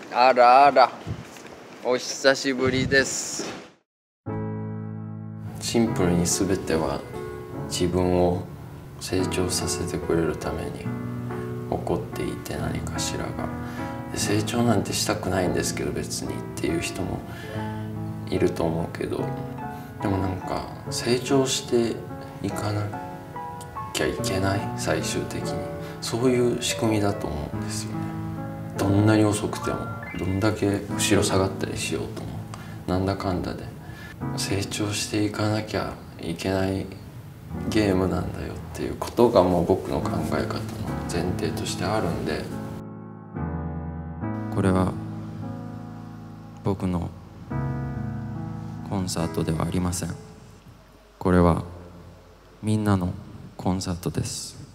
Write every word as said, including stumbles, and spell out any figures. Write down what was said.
あらあら、お久しぶりです。シンプルに全ては自分を成長させてくれるために起こっていて、何かしらが成長なんてしたくないんですけど別にっていう人もいると思うけど、でもなんか成長していかなきゃいけない、最終的にそういう仕組みだと思うんですよね。どんなに遅くても、どんだけ後ろ下がったりしようとも、なんだかんだで成長していかなきゃいけないゲームなんだよっていうことがもう僕の考え方の前提としてあるんで、これは僕のコンサートではありません。これはみんなのコンサートです。